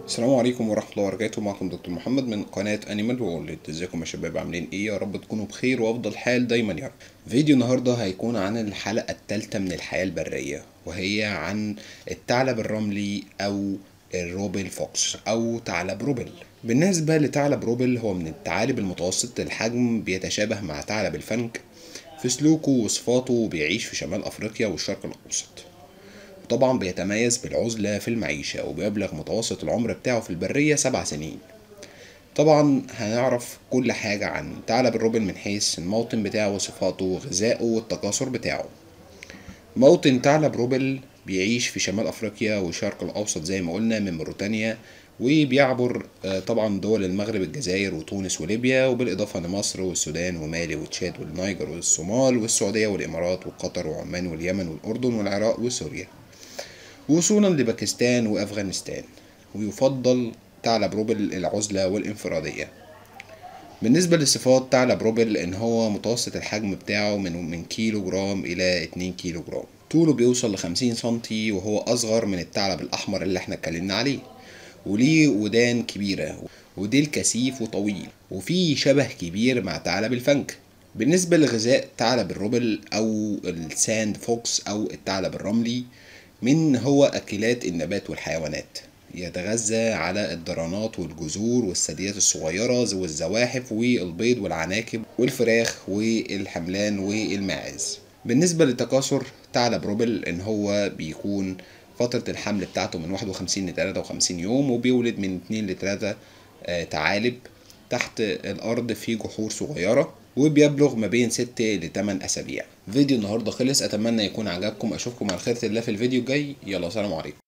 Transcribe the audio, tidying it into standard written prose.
السلام عليكم ورحمة الله وبركاته. معكم دكتور محمد من قناة انيمال وورلد. ازيكم يا شباب؟ عاملين ايه؟ يا رب تكونوا بخير وافضل حال دايما يا رب. فيديو النهاردة هيكون عن الحلقة الثالثة من الحياة البرية، وهي عن الثعلب الرملي او الروبل فوكس او ثعلب روبل. بالنسبة لثعلب روبل، هو من الثعالب المتوسط الحجم، بيتشابه مع ثعلب الفنك في سلوكه وصفاته، وبيعيش في شمال افريقيا والشرق الاوسط. طبعا بيتميز بالعزلة في المعيشة، وبيبلغ متوسط العمر بتاعه في البرية 7 سنين. طبعا هنعرف كل حاجة عن ثعلب الروبل من حيث الموطن بتاعه وصفاته وغذائه والتكاثر بتاعه. موطن ثعلب روبل بيعيش في شمال أفريقيا والشرق الأوسط زي ما قلنا، من موريتانيا، وبيعبر طبعا دول المغرب، الجزائر وتونس وليبيا، وبالإضافة لمصر والسودان ومالي وتشاد والنيجر والصومال والسعودية والإمارات وقطر وعمان واليمن والأردن والعراق وسوريا، وصولا لباكستان وأفغانستان. ويفضل ثعلب روبل العزلة والانفرادية. بالنسبة لصفات ثعلب روبل، إن هو متوسط الحجم بتاعه من كيلو جرام إلى 2 كيلو جرام. طوله بيوصل ل50 سنتي، وهو أصغر من الثعلب الأحمر اللي احنا اتكلمنا عليه. وليه ودان كبيرة وديل كثيف وطويل، وفيه شبه كبير مع ثعلب الفنك. بالنسبة لغذاء ثعلب الروبل أو الساند فوكس أو الثعلب الرملي، من هو أكلات النبات والحيوانات. يتغذى على الدرانات والجذور والثدييات الصغيرة والزواحف والبيض والعناكب والفراخ والحملان والماعز. بالنسبة للتكاثر، ثعلب روبل إن هو بيكون فترة الحمل بتاعته من 51 ل 53 يوم، وبيولد من 2 ل 3 ثعالب تحت الأرض في جحور صغيرة، وبيبلغ ما بين 6 ل 8 أسابيع. فيديو النهاردة خلص، أتمنى يكون عجبكم. أشوفكم على خيرة الله في الفيديو الجاي. يلا، سلام عليكم.